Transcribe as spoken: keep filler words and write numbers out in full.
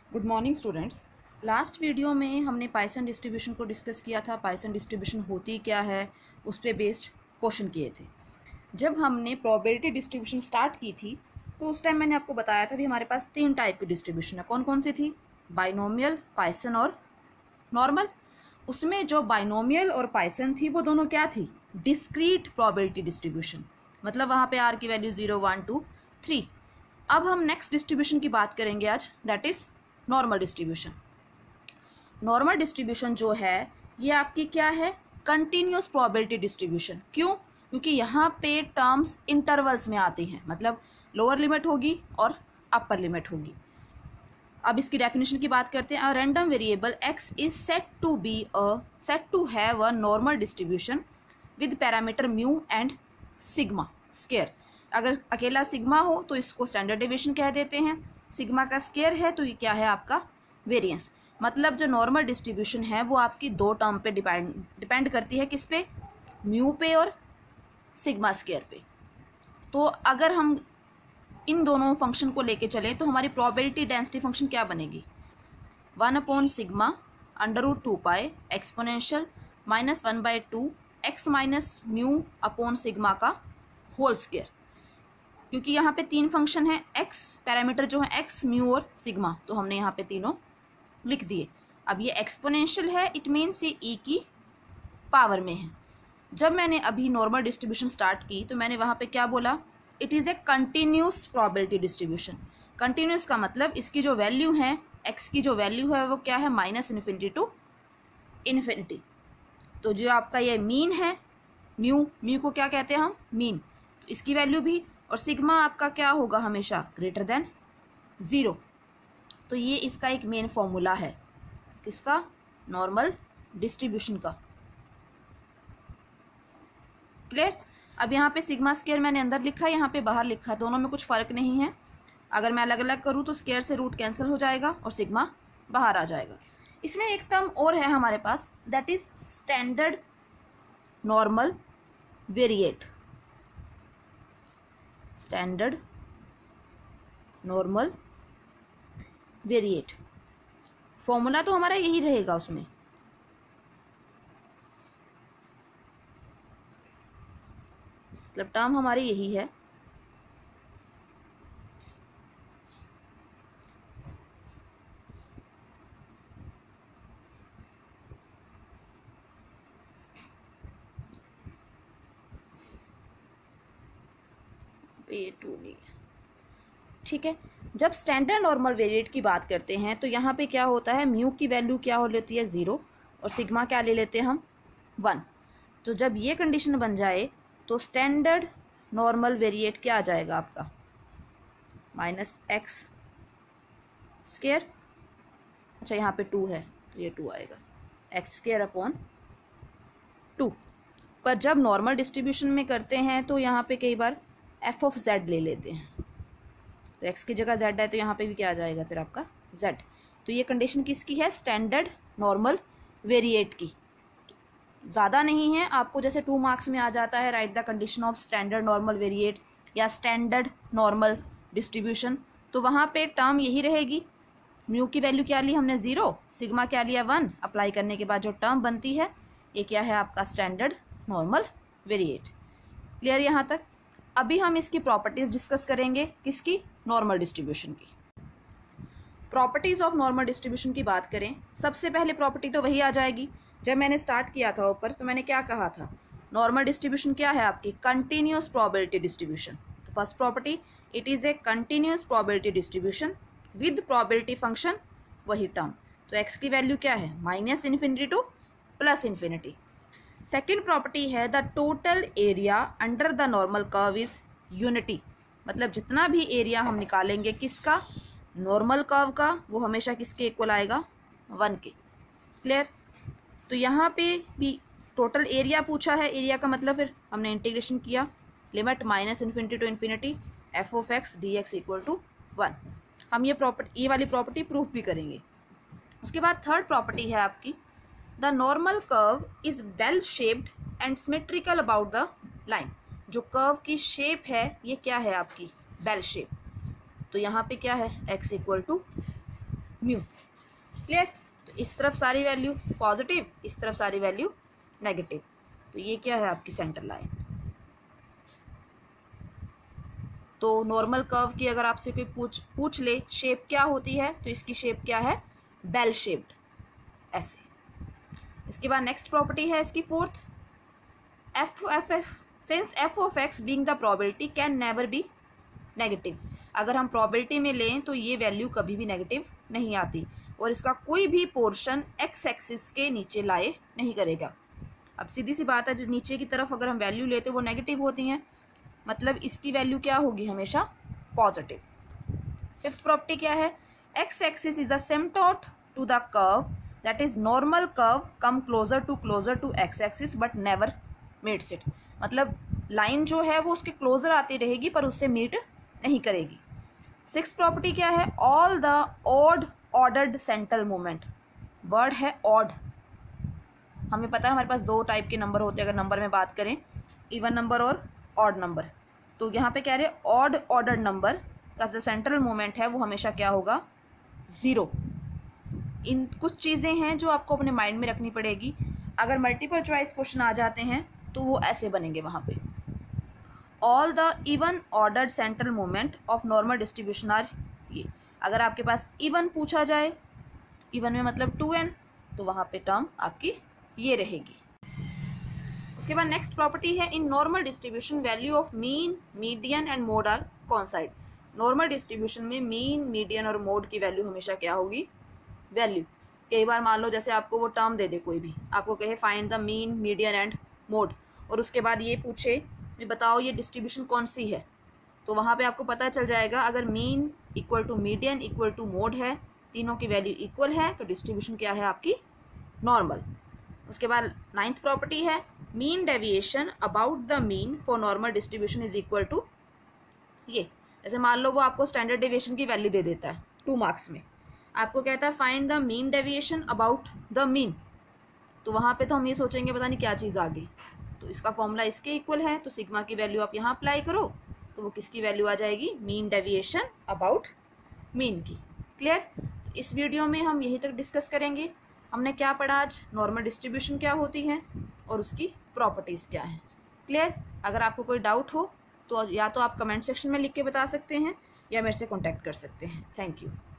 Good morning students. Last video में हमने पाइसन distribution को डिस्कस किया था। पाइसन डिस्ट्रीब्यूशन होती क्या है उस पर बेस्ड क्वेश्चन किए थे। जब हमने प्रोबेबिलिटी डिस्ट्रीब्यूशन स्टार्ट की थी तो उस टाइम मैंने आपको बताया था भी हमारे पास तीन टाइप की डिस्ट्रीब्यूशन है। कौन कौन सी थी? बाइनोमियल, पाइसन और नॉर्मल। उसमें जो बाइनोमियल और पाइसन थी वो दोनों क्या थी? डिस्क्रीट प्रोबेबिलिटी डिस्ट्रीब्यूशन, मतलब वहाँ पे आर की value zero one two three. अब हम नेक्स्ट डिस्ट्रीब्यूशन की बात करेंगे आज, that is normal distribution. Normal distribution जो है ये आपकी क्या है? Continuous probability distribution. क्यों? क्योंकि यहाँ पे टर्म्स इंटरवल्स में आती हैं, मतलब लोअर लिमिट होगी और अपर लिमिट होगी। अब इसकी डेफिनेशन की बात करते हैं। A random variable X is set to be a set to have a normal distribution with parameter mu and sigma square. अगर अकेला सिग्मा हो तो इसको स्टैंडर्ड डेविएशन कह देते हैं, सिग्मा का स्केयर है तो ये क्या है? आपका वेरिएंस। मतलब जो नॉर्मल डिस्ट्रीब्यूशन है वो आपकी दो टर्म पे डिपेंड डिपेंड करती है। किस पे? म्यू पे और सिग्मा स्केयर पे। तो अगर हम इन दोनों फंक्शन को लेके चलें तो हमारी प्रोबेबिलिटी डेंसिटी फंक्शन क्या बनेगी? One upon sigma under root two pi exponential minus one by two X minus mu upon sigma का होल स्केयर। क्योंकि यहाँ पे तीन फंक्शन है, एक्स पैरामीटर जो है एक्स, म्यू और सिग्मा, तो हमने यहाँ पे तीनों लिख दिए। अब ये एक्सपोनेंशियल है, इट मीन्स ये ई की पावर में है। जब मैंने अभी नॉर्मल डिस्ट्रीब्यूशन स्टार्ट की तो मैंने वहाँ पे क्या बोला? It is a continuous probability distribution. Continuous का मतलब इसकी जो वैल्यू है, एक्स की जो वैल्यू है वो क्या है? Minus infinity to infinity. तो जो आपका ये मीन है, म्यू, म्यू को क्या कहते हैं हम? मीन। तो इसकी वैल्यू भी, और सिग्मा आपका क्या होगा? हमेशा ग्रेटर देन ज़ीरो। तो ये इसका एक मेन फॉर्मूला है, किसका? नॉर्मल डिस्ट्रीब्यूशन का। क्लियर? अब यहाँ पे सिग्मा स्केयर मैंने अंदर लिखा है, यहाँ पे बाहर लिखा है, दोनों में कुछ फ़र्क नहीं है। अगर मैं अलग अलग करूँ तो स्केयर से रूट कैंसिल हो जाएगा और सिग्मा बाहर आ जाएगा। इसमें एक टर्म और है हमारे पास, that is standard normal variate. Standard normal variate formula तो हमारा यही रहेगा उसमें। मतलब टर्म हमारी यही है। ए टू बी, ठीक है। जब स्टैंडर्ड नॉर्मल वेरिएट की बात करते हैं तो यहाँ पे क्या होता है? म्यू की वैल्यू क्या हो लेती है? ज़ीरो, और सिग्मा क्या ले लेते हैं हम? वन। तो जब ये कंडीशन बन जाए तो स्टैंडर्ड नॉर्मल वेरिएट क्या आ जाएगा आपका? Minus X square. अच्छा, यहाँ पे टू है तो ये टू आएगा, एक्स स्केयर अपॉन टू। पर जब नॉर्मल डिस्ट्रीब्यूशन में करते हैं तो यहाँ पे कई बार एफ ऑफ जेड ले लेते हैं, तो एक्स की जगह जेड है तो यहाँ पे भी क्या आ जाएगा फिर आपका? जेड। तो ये कंडीशन किसकी है? स्टैंडर्ड नॉर्मल वेरिएट की। ज़्यादा नहीं है, आपको जैसे टू मार्क्स में आ जाता है, right the condition of standard normal variate या स्टैंडर्ड नॉर्मल डिस्ट्रीब्यूशन, तो वहाँ पे टर्म यही रहेगी। म्यू की वैल्यू क्या ली हमने? ज़ीरो, सिग्मा क्या लिया? वन। अप्लाई करने के बाद जो टर्म बनती है ये क्या है? आपका स्टैंडर्ड नॉर्मल वेरिएट। क्लियर यहाँ तक? अभी हम इसकी प्रॉपर्टीज़ डिस्कस करेंगे। किसकी? नॉर्मल डिस्ट्रीब्यूशन की। प्रॉपर्टीज़ ऑफ नॉर्मल डिस्ट्रीब्यूशन की बात करें, सबसे पहले प्रॉपर्टी तो वही आ जाएगी। जब मैंने स्टार्ट किया था ऊपर तो मैंने क्या कहा था? नॉर्मल डिस्ट्रीब्यूशन क्या है आपकी? Continuous probability distribution. तो first property, it is a continuous probability distribution with probability function, वही टर्म। तो एक्स की वैल्यू क्या है? Minus infinity to plus infinity. Second property है the total area under the normal curve is unity. मतलब जितना भी एरिया हम निकालेंगे किसका? नॉर्मल कर्व का, वो हमेशा किसके इक्वल आएगा? वन के। क्लियर? तो यहाँ पे भी टोटल एरिया पूछा है। एरिया का मतलब फिर हमने इंटीग्रेशन किया, limit minus infinity to infinity F of X D X equal to one. हम ये प्रॉपर्टी, ये वाली प्रॉपर्टी प्रूफ भी करेंगे। उसके बाद थर्ड प्रॉपर्टी है आपकी, the normal curve is bell shaped and symmetrical about the line. जो कर्व की शेप है ये क्या है आपकी? Bell shape. तो यहाँ पे क्या है? x equal to mu. Clear? तो इस तरफ सारी वैल्यू पॉजिटिव, इस तरफ सारी वैल्यू नेगेटिव। तो ये क्या है आपकी सेंटर लाइन। तो नॉर्मल कर्व की अगर आपसे कोई पूछ पूछ ले शेप क्या होती है, तो इसकी शेप क्या है, बेल शेप्ड, ऐसे। इसके बाद नेक्स्ट प्रॉपर्टी है इसकी fourth, F F F since F of X being the probability can never be negative. अगर हम प्रोबेबिलिटी में लें तो ये वैल्यू कभी भी नेगेटिव नहीं आती और इसका कोई भी पोर्शन एक्स एक्सिस के नीचे लाए नहीं करेगा। अब सीधी सी बात है, जो नीचे की तरफ अगर हम वैल्यू लेते वो नेगेटिव होती हैं, मतलब इसकी वैल्यू क्या होगी, हमेशा पॉजिटिव। फिफ्थ प्रॉपर्टी क्या है, X axis is the asymptote to the curve that is normal curve come closer to closer to X axis but never meets it. मतलब लाइन जो है वो उसके क्लोजर आती रहेगी पर उससे मीट नहीं करेगी। सिक्स प्रॉपर्टी क्या है, all the odd ordered central movement. Word है ऑड। हमें पता है हमारे पास दो टाइप के नंबर होते हैं अगर नंबर में बात करें, इवन नंबर और ऑड नंबर। तो यहाँ पे कह रहे हैं ऑड ऑर्डर्ड नंबर का जो सेंट्रल मूवमेंट है वो हमेशा क्या होगा, ज़ीरो। इन कुछ चीज़ें हैं जो आपको अपने माइंड में रखनी पड़ेगी। अगर मल्टीपल चॉइस क्वेश्चन आ जाते हैं तो वो ऐसे बनेंगे वहाँ पे, all the even ordered central movement of normal distribution are ये। अगर आपके पास इवन पूछा जाए, इवन में मतलब टू एन, तो वहाँ पे टर्म आपकी ये रहेगी। उसके बाद नेक्स्ट प्रॉपर्टी है, in normal distribution value of mean median and mode are coincide. Normal distribution में मीन मीडियन और मोड की वैल्यू हमेशा क्या होगी, वैल्यू। कई बार मान लो जैसे आपको वो टर्म दे दे कोई भी, आपको कहे find the mean median and mode, और उसके बाद ये पूछे भी बताओ ये डिस्ट्रीब्यूशन कौन सी है, तो वहाँ पे आपको पता चल जाएगा अगर mean equal to median equal to mode है, तीनों की वैल्यू इक्वल है, तो डिस्ट्रीब्यूशन क्या है आपकी, नॉर्मल। उसके बाद नाइन्थ प्रॉपर्टी है, mean deviation about the mean for normal distribution is equal to ये। जैसे मान लो वो आपको स्टैंडर्ड डेविएशन की वैल्यू दे देता है टू मार्क्स में, आपको कहता है find the mean deviation about the mean, तो वहाँ पे तो हम ये सोचेंगे पता नहीं क्या चीज़ आ गई, तो इसका फॉर्मूला इसके इक्वल है, तो सिग्मा की वैल्यू आप यहाँ अप्लाई करो तो वो किसकी वैल्यू आ जाएगी, मीन डेविएशन अबाउट मीन की। क्लियर? तो इस वीडियो में हम यही तक डिस्कस करेंगे। हमने क्या पढ़ा आज, नॉर्मल डिस्ट्रीब्यूशन क्या होती है और उसकी प्रॉपर्टीज़ क्या है। क्लियर? अगर आपको कोई डाउट हो तो या तो आप कमेंट सेक्शन में लिख के बता सकते हैं या मेरे से कॉन्टैक्ट कर सकते हैं। Thank you.